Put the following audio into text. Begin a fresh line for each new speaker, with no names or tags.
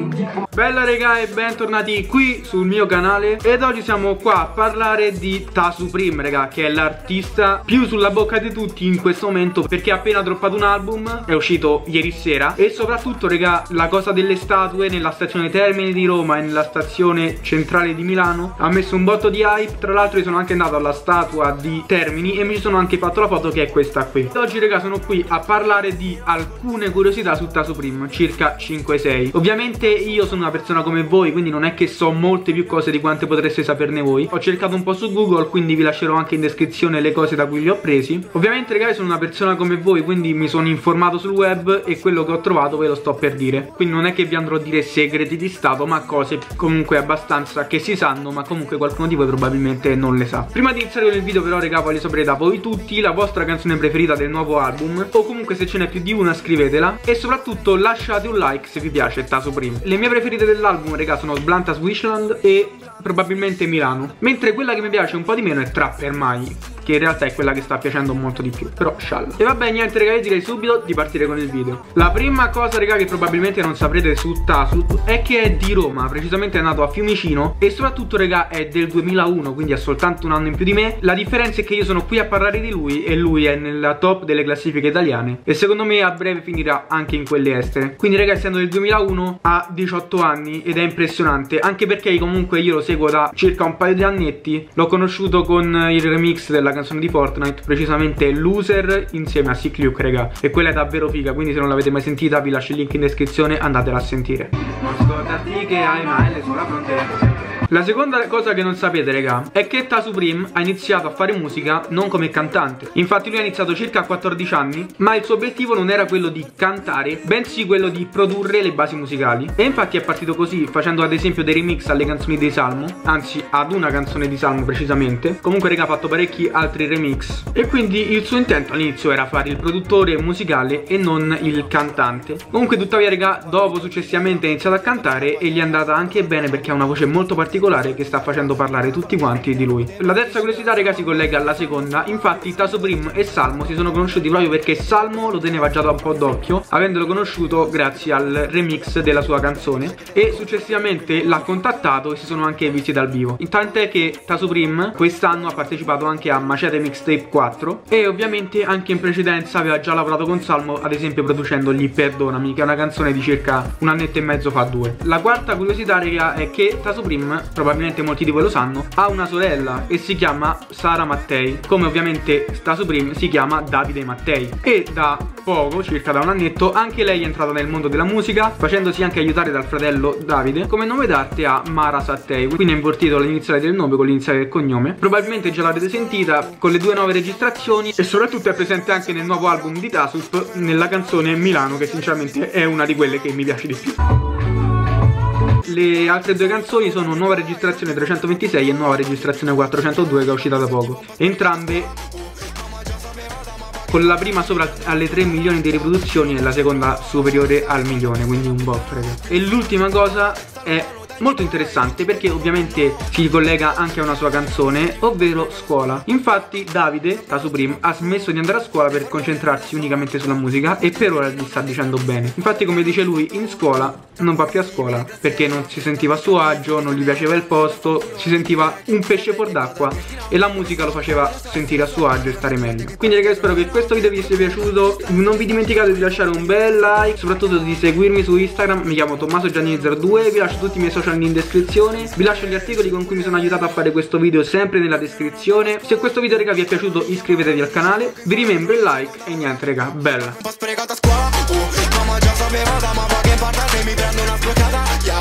Bella raga e bentornati qui sul mio canale. Ed oggi siamo qua a parlare di Tasupreme raga, che è l'artista più sulla bocca di tutti in questo momento, perché ha appena droppato un album, è uscito ieri sera. E soprattutto raga, la cosa delle statue nella stazione Termini di Roma e nella stazione centrale di Milano ha messo un botto di hype. Tra l'altro io sono anche andato alla statua di Termini e mi sono anche fatto la foto, che è questa qui. Ed oggi raga sono qui a parlare di alcune curiosità su Tasupreme, circa 5-6. Ovviamente io sono una persona come voi, quindi non è che so molte più cose di quante potreste saperne voi. Ho cercato un po' su Google, quindi vi lascerò anche in descrizione le cose da cui li ho presi. Ovviamente ragazzi sono una persona come voi, quindi mi sono informato sul web e quello che ho trovato ve lo sto per dire. Quindi non è che vi andrò a dire segreti di stato, ma cose comunque abbastanza che si sanno, ma comunque qualcuno di voi probabilmente non le sa. Prima di iniziare con il video però raga, voglio sapere da voi tutti la vostra canzone preferita del nuovo album, o comunque se ce n'è più di una scrivetela, e soprattutto lasciate un like se vi piace Tasupreme. Le mie preferite dell'album raga sono Blantas Wishland e probabilmente Milano, mentre quella che mi piace un po' di meno è Trapper Mai, che in realtà è quella che sta piacendo molto di più, però scialla. E vabbè niente raga, io direi subito di partire con il video. La prima cosa raga che probabilmente non saprete su Tasu è che è di Roma, precisamente è nato a Fiumicino e soprattutto raga è del 2001, quindi ha soltanto un anno in più di me. La differenza è che io sono qui a parlare di lui e lui è nella top delle classifiche italiane e secondo me a breve finirà anche in quelle estere. Quindi raga, essendo del 2001 ha 18 anni ed è impressionante, anche perché comunque io lo seguo da circa un paio di annetti. L'ho conosciuto con il remix della canzone di Fortnite, precisamente Loser insieme a Sick Luke raga, e quella è davvero figa, quindi se non l'avete mai sentita vi lascio il link in descrizione, andatela a sentire. Non scordarti che hai male sulla fronte. La seconda cosa che non sapete raga è che Tasupreme ha iniziato a fare musica non come cantante. Infatti lui ha iniziato circa a 14 anni, ma il suo obiettivo non era quello di cantare, bensì quello di produrre le basi musicali. E infatti è partito così, facendo ad esempio dei remix alle canzoni di Salmo, anzi ad una canzone di Salmo precisamente. Comunque raga ha fatto parecchi altri remix e quindi il suo intento all'inizio era fare il produttore musicale e non il cantante. Comunque tuttavia raga, dopo successivamente ha iniziato a cantare e gli è andata anche bene, perché ha una voce molto particolare che sta facendo parlare tutti quanti di lui. La terza curiosità raga si collega alla seconda. Infatti Tasupreme e Salmo si sono conosciuti proprio perché Salmo lo teneva già da un po' d'occhio, avendolo conosciuto grazie al remix della sua canzone, e successivamente l'ha contattato e si sono anche visti dal vivo. Tant'è che Tasupreme quest'anno ha partecipato anche a Macete Mixtape 4 e ovviamente anche in precedenza aveva già lavorato con Salmo, ad esempio producendogli Perdonami, che è una canzone di circa un annetto e mezzo fa, 2. La quarta curiosità raga è che Tasupreme, probabilmente molti di voi lo sanno, ha una sorella e si chiama Sara Mattei, come ovviamente Tasupreme si chiama Davide Mattei. E da poco, circa da un annetto, anche lei è entrata nel mondo della musica, facendosi anche aiutare dal fratello Davide. Come nome d'arte ha Mara Sattei, quindi ha invertito l'iniziale del nome con l'iniziale del cognome. Probabilmente già l'avete sentita con le 2 nuove registrazioni e soprattutto è presente anche nel nuovo album di Tasup, nella canzone Milano, che sinceramente è una di quelle che mi piace di più. Le altre 2 canzoni sono Nuova Registrazione 326 e Nuova Registrazione 402, che è uscita da poco. Entrambe con la prima sopra alle 3 milioni di riproduzioni e la seconda superiore al milione, quindi un botto ragazzi. E l'ultima cosa è molto interessante perché ovviamente si collega anche a una sua canzone, ovvero Scuola. Infatti Davide Tasupreme ha smesso di andare a scuola per concentrarsi unicamente sulla musica e per ora gli sta dicendo bene. Infatti come dice lui, in scuola non va più a scuola perché non si sentiva a suo agio, non gli piaceva il posto, si sentiva un pesce fuor d'acqua e la musica lo faceva sentire a suo agio e stare meglio. Quindi ragazzi, spero che questo video vi sia piaciuto, non vi dimenticate di lasciare un bel like, soprattutto di seguirmi su Instagram, mi chiamo Tommaso Giannini02, vi lascio tutti i miei social in descrizione, vi lascio gli articoli con cui mi sono aiutato a fare questo video sempre nella descrizione. Se questo video raga vi è piaciuto iscrivetevi al canale, vi rimembro il like e niente raga, bella.